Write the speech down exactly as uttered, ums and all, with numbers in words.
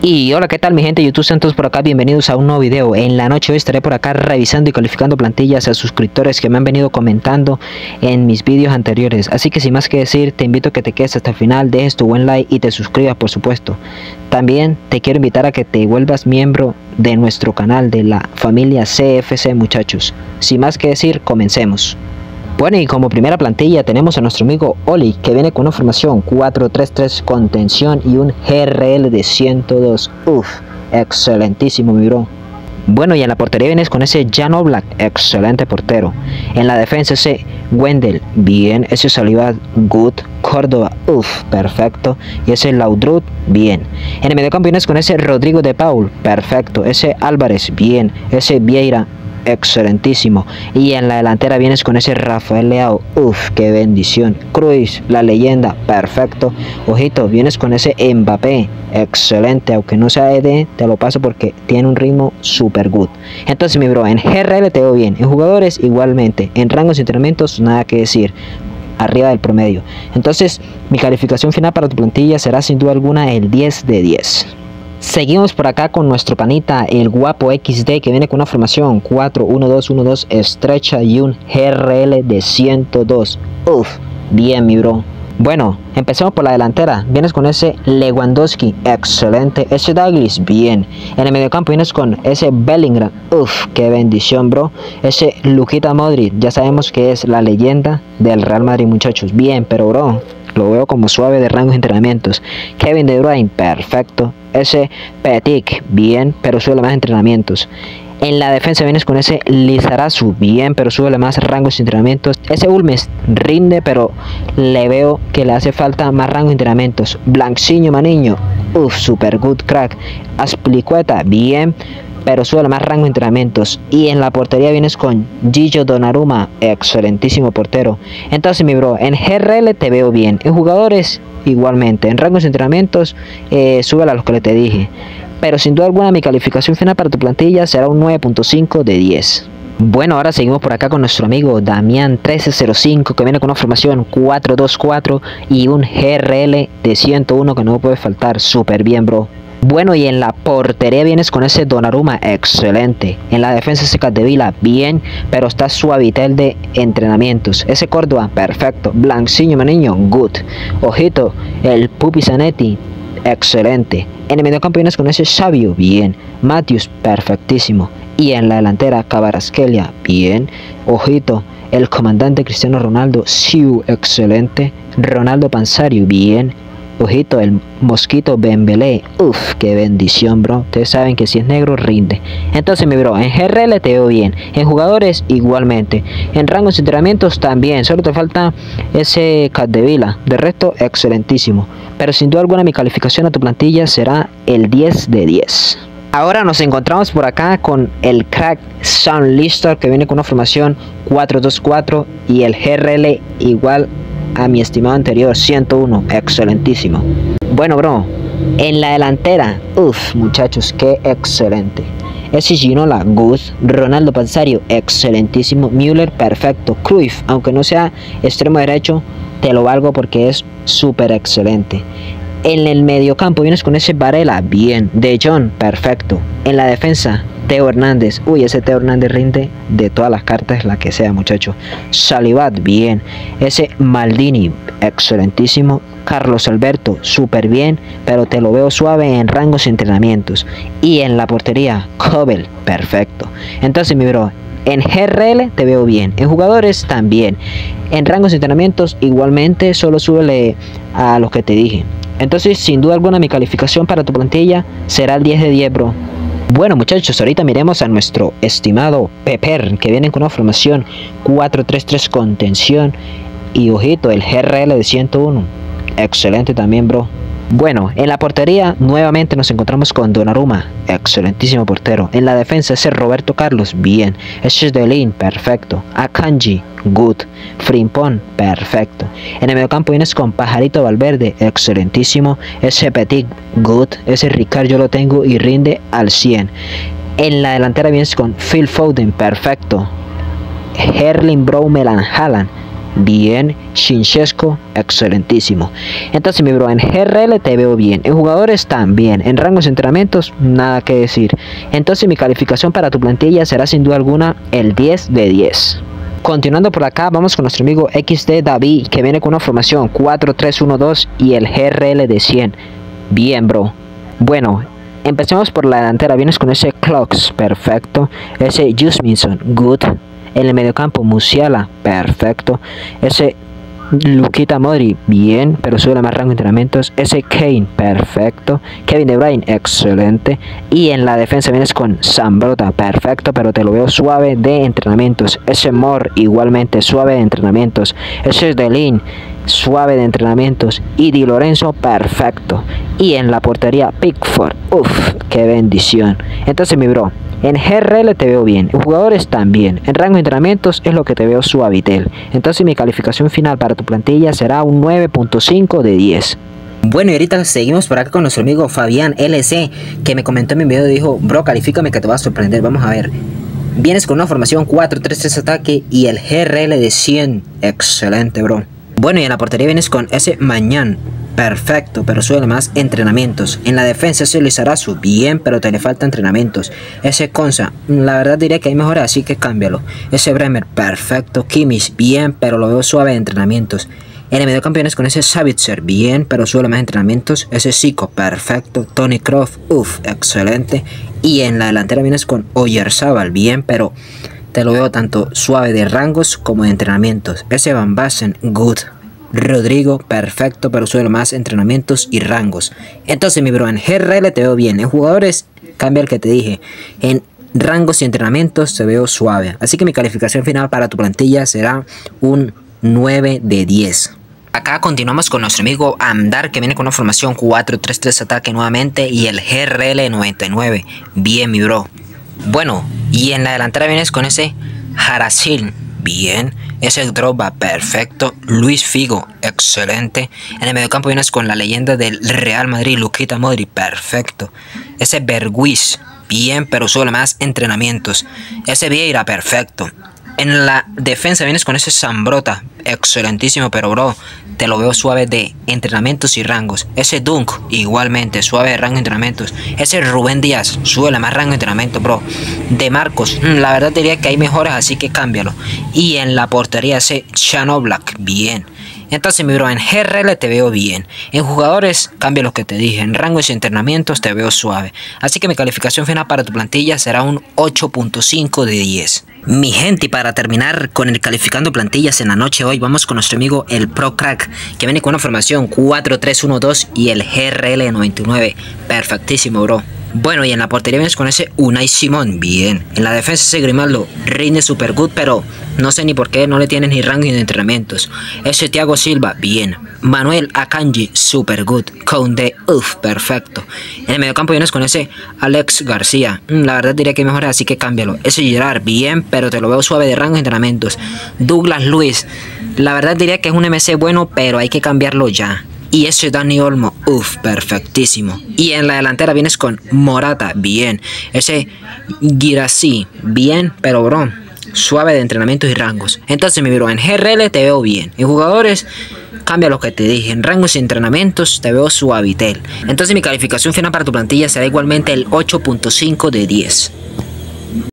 Y hola, ¿qué tal mi gente de YouTube? Santos por acá, bienvenidos a un nuevo video. En la noche de hoy estaré por acá revisando y calificando plantillas a suscriptores que me han venido comentando en mis vídeos anteriores. Así que sin más que decir, te invito a que te quedes hasta el final, dejes tu buen like y te suscribas, por supuesto. También te quiero invitar a que te vuelvas miembro de nuestro canal de la familia C F C, muchachos. Sin más que decir, comencemos. Bueno, y como primera plantilla tenemos a nuestro amigo Oli, que viene con una formación cuatro tres tres con tensión y un G R L de ciento dos. Uff, excelentísimo mi bro. Bueno, y en la portería vienes con ese Jan Oblak, excelente portero. En la defensa ese Wendell, bien. Ese Saliba, good. Córdoba, uff, perfecto. Y ese Laudrup, bien. En el mediocampo vienes con ese Rodrigo de Paul, perfecto. Ese Álvarez, bien. Ese Vieira, excelentísimo. Y en la delantera vienes con ese Rafael Leao, uff, qué bendición. Cruz, la leyenda, perfecto. Ojito, vienes con ese Mbappé, excelente. Aunque no sea E D, te lo paso porque tiene un ritmo super good. Entonces mi bro, en G R L te veo bien, en jugadores igualmente, en rangos y entrenamientos nada que decir, arriba del promedio. Entonces mi calificación final para tu plantilla será sin duda alguna el diez de diez. Seguimos por acá con nuestro panita, el guapo X D, que viene con una formación cuatro uno dos uno dos estrecha y un G R L de ciento dos. Uff, bien mi bro. Bueno, empecemos por la delantera. Vienes con ese Lewandowski, excelente. Ese Douglas, bien. En el mediocampo vienes con ese Bellingham, uff, qué bendición bro. Ese Luka Modric, ya sabemos que es la leyenda del Real Madrid, muchachos. Bien, pero bro, lo veo como suave de rangos de entrenamientos. Kevin De Bruyne, perfecto. Ese Petit, bien, pero sube más entrenamientos. En la defensa vienes con ese Lizarazu, bien, pero sube más rangos de entrenamientos. Ese Ulmes rinde, pero le veo que le hace falta más rangos de entrenamientos. Blanciño Maniño, uff, super good crack. Azpilicueta, bien, pero sube más rango de entrenamientos. Y en la portería vienes con Gillo Donnarumma, excelentísimo portero. Entonces mi bro, en G R L te veo bien, en jugadores igualmente, en rangos de entrenamientos eh, sube a los que le te dije. Pero sin duda alguna mi calificación final para tu plantilla será un nueve punto cinco de diez. Bueno, ahora seguimos por acá con nuestro amigo Damián trece cero cinco, que viene con una formación cuatro dos cuatro y un G R L de ciento uno que no puede faltar, súper bien bro. Bueno, y en la portería vienes con ese Donnarumma, excelente. En la defensa ese Capdevila, bien, pero está suavitel de entrenamientos. Ese Córdoba, perfecto. Blanciño Maniño, good. Ojito, el Pupi Zanetti, excelente. En el mediocampo vienes con ese Xavi, bien. Matthews, perfectísimo. Y en la delantera Kvaratskhelia, bien. Ojito, el comandante Cristiano Ronaldo, Siu, excelente. Ronaldo Panzario, bien. Ojito, el Mosquito Dembélé, uff, qué bendición bro. Ustedes saben que si es negro rinde. Entonces mi bro, en G R L te veo bien, en jugadores igualmente, en rangos de entrenamientos también. Solo te falta ese Capdevila, de resto excelentísimo. Pero sin duda alguna mi calificación a tu plantilla será el diez de diez. Ahora nos encontramos por acá con el crack Sean Lister, que viene con una formación cuatro dos cuatro y el G R L igual a mi estimado anterior, ciento uno, excelentísimo. Bueno bro, en la delantera, uff muchachos, qué excelente. Ese Ginola, good. Ronaldo Panzario, excelentísimo. Müller, perfecto. Cruyff, aunque no sea extremo derecho, te lo valgo porque es súper excelente. En el mediocampo vienes con ese Varela, bien. De Jong, perfecto. En la defensa, Teo Hernández, uy, ese Teo Hernández rinde de todas las cartas, la que sea, muchacho. Salibat, bien. Ese Maldini, excelentísimo. Carlos Alberto, súper bien, pero te lo veo suave en rangos y entrenamientos. Y en la portería, Kobel, perfecto. Entonces, mi bro, en G R L te veo bien, en jugadores también. En rangos y entrenamientos igualmente, solo súbele a los que te dije. Entonces, sin duda alguna, mi calificación para tu plantilla será el diez de diez, bro. Bueno muchachos, ahorita miremos a nuestro estimado Pepper, que viene con una formación cuatro tres tres con tensión y ojito, el G R L de ciento uno, excelente también bro. Bueno, en la portería nuevamente nos encontramos con Donnarumma, excelentísimo portero. En la defensa ese Roberto Carlos, bien. Ese Delin, perfecto. Akanji, good. Frimpong, perfecto. En el mediocampo vienes con Pajarito Valverde, excelentísimo. Ese Petit, good. Ese Ricard yo lo tengo y rinde al cien. En la delantera vienes con Phil Foden, perfecto. Erling Braut Haaland, bien. Shinchenko, excelentísimo. Entonces mi bro, en G R L te veo bien, en jugadores también, en rangos de entrenamientos nada que decir. Entonces mi calificación para tu plantilla será sin duda alguna el diez de diez. Continuando por acá, vamos con nuestro amigo X D David, que viene con una formación cuatro tres uno dos y el G R L de cien. Bien bro. Bueno, empecemos por la delantera. Vienes con ese Clocks, perfecto. Ese Jusminson, good. En el mediocampo, Musiala, perfecto. Ese Luquita Modri, bien, pero sube más rango de entrenamientos. Ese Kane, perfecto. Kevin De Bruyne, excelente. Y en la defensa vienes con Zambrotta, perfecto, pero te lo veo suave de entrenamientos. Ese Moore, igualmente suave de entrenamientos. Ese Delin, suave de entrenamientos. Y Di Lorenzo, perfecto. Y en la portería, Pickford, uff, qué bendición. Entonces mi bro, en G R L te veo bien, en jugadores también, en rango de entrenamientos es lo que te veo suavitel. Entonces mi calificación final para tu plantilla será un nueve punto cinco de diez. Bueno, y ahorita seguimos por acá con nuestro amigo Fabián L C, que me comentó en mi video y dijo, bro, califícame que te va a sorprender. Vamos a ver. Vienes con una formación cuatro tres tres ataque y el G R L de cien. Excelente, bro. Bueno, y en la portería vienes con ese Mañán. Perfecto, pero suele más entrenamientos. En la defensa ese Luis Arazu, bien, pero te le falta entrenamientos. Ese Konsa, la verdad diría que hay mejores, así que cámbialo. Ese Bremer, perfecto. Kimmich, bien, pero lo veo suave de entrenamientos. En el mediocampo vienes con ese Savitzer, bien, pero suele más entrenamientos. Ese Zico, perfecto. Tony Kroos, uff, excelente. Y en la delantera vienes con Oyarzabal, bien, pero te lo veo tanto suave de rangos como de entrenamientos. Ese Van Basten, good. Rodrigo, perfecto, pero suele más entrenamientos y rangos. Entonces mi bro, en G R L te veo bien, en jugadores cambia el que te dije, en rangos y entrenamientos te veo suave. Así que mi calificación final para tu plantilla será un nueve de diez. Acá continuamos con nuestro amigo Amdar, que viene con una formación cuatro tres tres ataque nuevamente y el G R L noventa y nueve. Bien mi bro. Bueno, y en la delantera vienes con ese Harasil. Bien, ese Drogba, perfecto. Luis Figo, excelente. En el mediocampo vienes con la leyenda del Real Madrid, Luquita Modri, perfecto. Ese Bergwijn, bien, pero solo más entrenamientos. Ese Vieira, perfecto. En la defensa vienes con ese Zambrotta, excelentísimo, pero bro, te lo veo suave de entrenamientos y rangos. Ese Dunk, igualmente, suave de rango de entrenamientos. Ese Rubén Díaz, suele más rango de entrenamiento, bro. De Marcos, la verdad diría que hay mejores, así que cámbialo. Y en la portería ese Chano Black, bien. Entonces mi bro, en G R L te veo bien. En jugadores, cambia lo que te dije. En rangos y entrenamientos te veo suave. Así que mi calificación final para tu plantilla será un ocho punto cinco de diez. Mi gente, y para terminar con el calificando plantillas en la noche de hoy, vamos con nuestro amigo el Pro Crack, que viene con una formación cuatro tres uno dos y el G R L noventa y nueve. Perfectísimo, bro. Bueno, y en la portería vienes con ese Unai Simón, bien. En la defensa ese Grimaldo, rinde super good, pero no sé ni por qué no le tienes ni rango ni de entrenamientos. Ese Thiago Silva, bien. Manuel Akanji, super good. Koundé, uff, perfecto. En el mediocampo vienes con ese Alex García. La verdad diría que mejor, así que cámbialo. Ese Gerard, bien, pero te lo veo suave de rango de entrenamientos. Douglas Luiz, la verdad diría que es un M C bueno, pero hay que cambiarlo ya. Y ese Dani Olmo, uff, perfectísimo. Y en la delantera vienes con Morata, bien. Ese Guirassy, bien, pero bro, suave de entrenamientos y rangos. Entonces mi bro, en G R L te veo bien. En jugadores, cambia lo que te dije. En rangos y entrenamientos te veo suavitel. Entonces mi calificación final para tu plantilla será igualmente el ocho punto cinco de diez.